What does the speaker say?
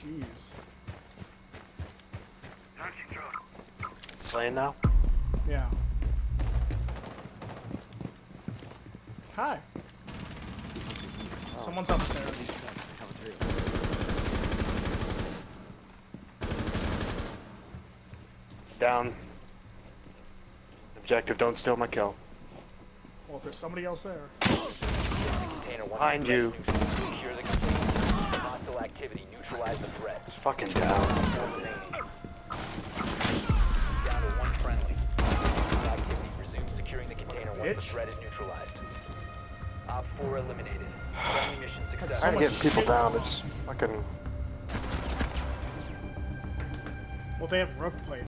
Jeez. Playing now? Yeah. Hi. Oh. Someone's upstairs. Down. Objective, don't steal my kill. Well, if there's somebody else there. Behind you. Secure the container. Hostile activity. Neutralize the threat. It's fucking down. Down to one friendly. Hostile activity. Resume securing the container once the Bitch. threat is neutralized. Op 4 eliminated. Friendly mission so success. Trying to much get people shit. down, it's fucking... Well, they have rook plate.